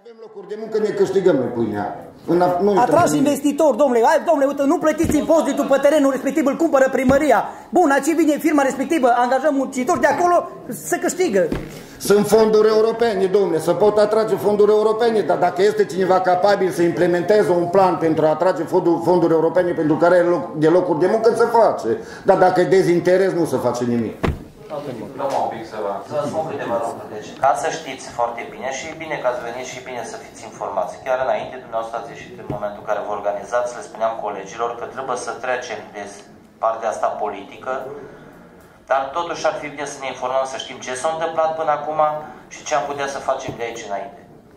avem locuri de muncă, ne câștigăm noi pâinea. Atrași investitori, domnule. Hai, domnule, uite, nu plătiți impozitul pe terenul respectiv, îl cumpără primăria. Bun, aici vine firma respectivă, angajăm muncitori de acolo, să câștigă. Sunt fonduri europene, domnule, să pot atrage fonduri europene, dar dacă este cineva capabil să implementeze un plan pentru a atrage fonduri europene pentru care de locuri de muncă, se face. Dar dacă e dezinteres, nu se face nimic. Să vă spun câteva lucruri. Deci, ca să știți foarte bine și e bine că ați venit și e bine să fiți informați. Chiar înainte, dumneavoastră ați ieșit în momentul în care vă organizați, le spuneam colegilor că trebuie să trecem de partea asta politică, dar totuși ar fi bine să ne informăm, să știm ce s-a întâmplat până acum și ce am putea să facem de aici înainte.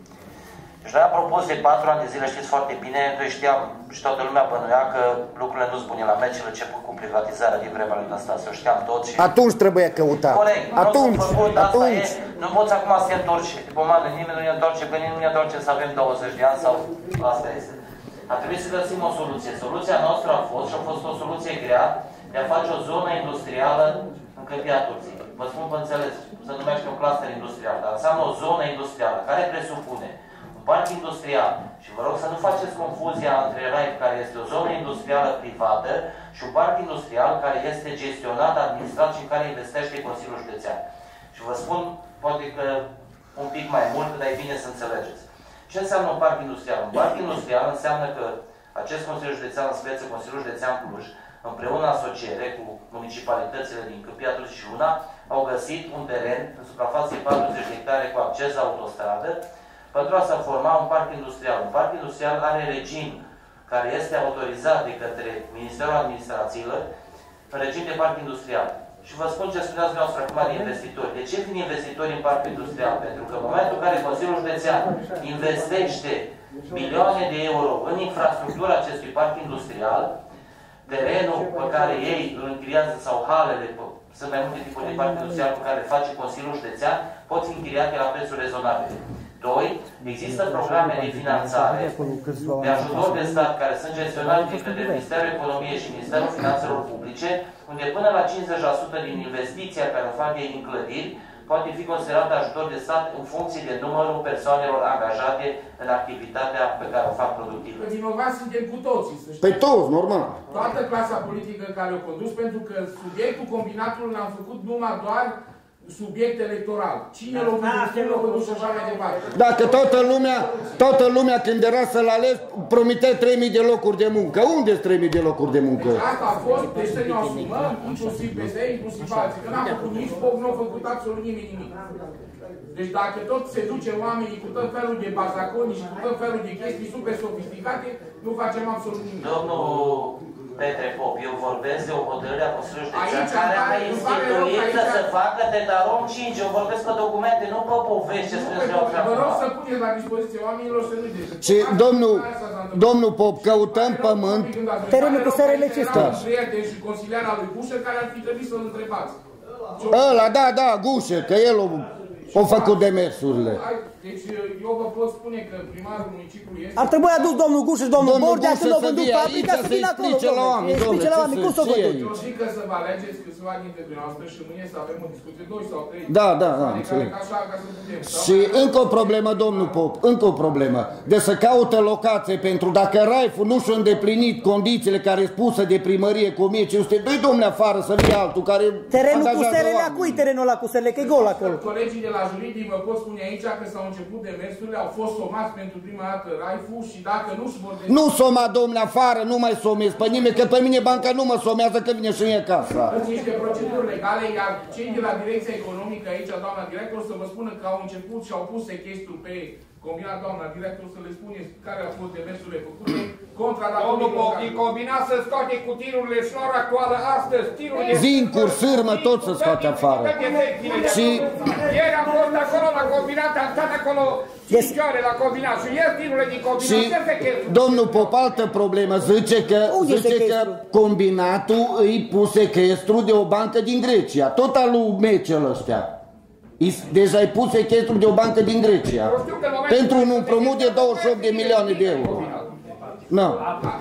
Deci noi am propus de 4 ani de zile, știți foarte bine, noi știam și toată lumea bănuia că lucrurile nu-s bune la meci, început cu privatizarea din vremea lui Năstase, o știam tot și... Atunci trebuie căutat. Corect, atunci, nu făcut, asta e, nu poți acum să te întorci. Pomană, nimeni nu ne întorce, că nimeni nu ne întorce să avem 20 de ani sau asta este. A trebuit să găsim o soluție. Soluția noastră a fost și a fost o soluție grea de a face o zonă industrială în Câmpia Turții. Vă spun pe înțeles, se numește un cluster industrial, dar înseamnă o zonă industrială care presupune parc industrial. Și vă rog să nu faceți confuzia între RAIF, care este o zonă industrială privată, și un parc industrial care este gestionat, administrat și în care investește Consiliul Județean. Și vă spun, poate că un pic mai mult, dar e bine să înțelegeți. Ce înseamnă un parc industrial? Un parc industrial înseamnă că acest Consiliul Județean, în speță Consiliul Județean Cluj, împreună asociere cu municipalitățile din Câmpia Turții și Una, au găsit un teren în suprafață de 40 de hectare cu acces la autostradă, pentru a se forma un parc industrial. Un parc industrial are regim care este autorizat de către Ministerul Administrațiilor în regim de parc industrial. Și vă spun ce spuneați dumneavoastră acum de investitori. De ce vin investitori în parc industrial? Pentru că în momentul în care Consiliul Județean investește milioane de euro în infrastructura acestui parc industrial, terenul pe care ei îl închiriază sau halele, sunt mai multe tipuri de parc industrial pe care le face Consiliul Județean, pot fi închiriate la prețuri rezonabile. 2. Există programe de finanțare, de ajutor de stat, care sunt gestionate de către Ministerul Economiei și Ministerul Finanțelor Publice, unde până la 50% din investiția care o fac ei în clădiri poate fi considerată ajutor de stat în funcție de numărul persoanelor angajate în activitatea pe care o fac productivă. Vinovați suntem cu toții, să știți. Pe toți, normal. Toată clasa politică care o condus, pentru că subiectul combinatului l-am făcut numai doar subiect electoral. Cine l-a făcut și așa mai departe. Dacă toată lumea când era să-l alegi, promite 3.000 de locuri de muncă. Unde-s 3.000 de locuri de muncă? Asta a fost, deci să ne asumăm, inclusiv PSD, inclusiv alții. Că n-am făcut nici POC, nu a făcut absolut nimeni nimic. Deci dacă tot se duce oamenii cu tot felul de bazaconi și cu tot felul de chestii super sofisticate, nu facem absolut nimic. Domnul Petre Pop, eu vorbesc de o hotărâre a Consiliului Județean care a instituit să facă Tetarom 5. Eu vorbesc pe documente, nu pe povești ce spuneți dumneavoastră. Vă rog să puneți la dispoziție oamenilor să nu deși. Și domnul Pop, căutăm pământ. Terenul cu SRL ce stă? Prieten și consiliar al lui Gușă care ar fi trebuit să-l întrebați. Ăla, da, Gușă, că el a făcut demersurile. Deci eu vă pot spune că primarul municipiului este... Ar trebui adus domnul Guș și domnul Bordea când au vândut fabrica să vină acolo, domnule. Explice la oameni, cum s-o vădut? Eu zic că să vă alegeți câțiva dintre dumneavoastră și mâine să avem o discuție, 2 sau 3. Da, și încă o problemă, domnul Pop, încă o problemă. De să caută locație pentru dacă Raiful nu și-a îndeplinit condițiile care sunt puse de primărie cu 1500, doi domne afară să fie altul care... Terenul cu SRL, a cui terenul ăla cu SRL? Că e gol acolo. Colegii de la juridic vă pot spune aici că s-au început demersurile, au fost somați pentru prima dată Raifu și dacă nu își vor... Nu soma, domnule, afară, nu mai somez pe nimeni, că pe mine banca nu mă somează, că vine și e casa. Sunt niște proceduri legale, iar cei de la Direcția Economică aici, doamna director, să vă spună că au început și au pus sechestru pe combinat, doamna director, să le spuneți care au fost demersurile făcute contra la... Domnul Pochin, combinat să scoate cu tirurile și la ora actuală astăzi, tirul de... Zincuri, sârmă, tot să scoate afară. Și... Ieri am fost acolo la combinat, am stat acolo 5 ore la combinat și ieri tirurile din combinat. Și domnul Pop, altă problemă, zice că combinatul îi pus sechestru de o bancă din Grecia, tot al lui Mecel ăștia. Deja ai pus sechestru de o bancă din Grecia pentru un împrumut de 28 de milioane de euro. No.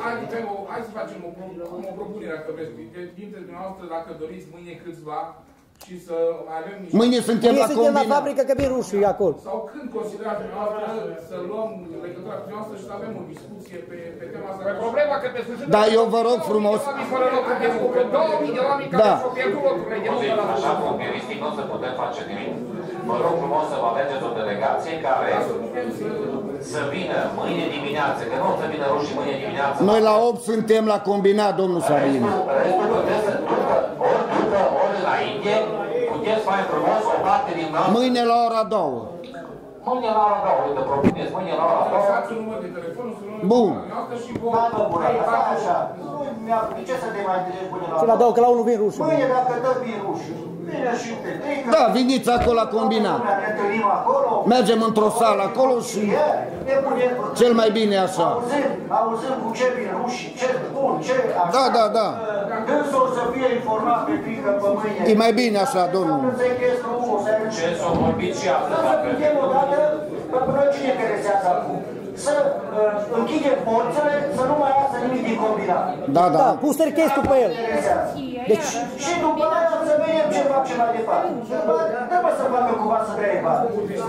Hai să facem o propunere, dacă vreți. Dintre dumneavoastră, dacă doriți mâine câțiva, și să mai avem niște... Mâine suntem la Suntem la combinat. fabrică că vin rușii acolo. Sau când considerați dumneavoastră să luăm legătura cu dumneavoastră și să avem o discuție pe tema asta? Problema că pe sfârșit... Da, eu vă rog frumos. 2000 de oameni care și-au pierdut locurile de muncă la Așa, conteristic, nu o să putem face nimic. Vă rog frumos să vă alegeți o delegație care să vină mâine dimineață, că nu o să vină rușii mâine dimineață. Noi la 8 suntem la combinat, domnul Sabin. Restul puteți să ducă, ori înainte, puteți mai frumos o parte din noastră. Mâine la ora 2. Mâine la ora 2, uite, propuneți, mâine la ora 2. Lăsați un număr de telefon, sunăm Bun. dumneavoastră și vom... Așa, de ce să te mai întâlnești până Și la 2, că la 1 vin rușii. Mâine dacă dă vin rușii, vine și Petrica. Da, veniți acolo la combinat. Ne întâlnim acolo. Mergem într-o sală acolo și cel mai bine așa. Auzim cu ce vin rușii, ce spun, ce așa. Da, da, da. Dânsul să fie informat Petrica pe mâine. E mai bine așa, domnul. Ce s-a vorbit și astăzi, Să vedem odată până cine interesează acum. Să închidem porțile, să nu mai iasă nimic din combinat. Da, Da, da. pus testul pe el. Deci, Și după aia să vedem ce face mai departe. Trebuie să facă cumva să trăie bani.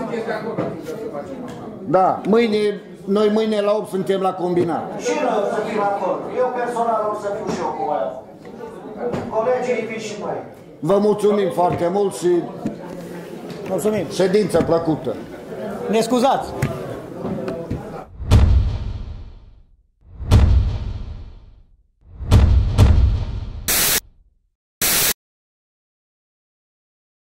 Da, mâine, noi mâine la 8 suntem la combinat. Și noi o să fim acolo. Eu personal o să fiu și eu cu aia. Colegii vin și noi. Vă mulțumim foarte mult și mulțumim. ședință plăcută. Ne scuzați.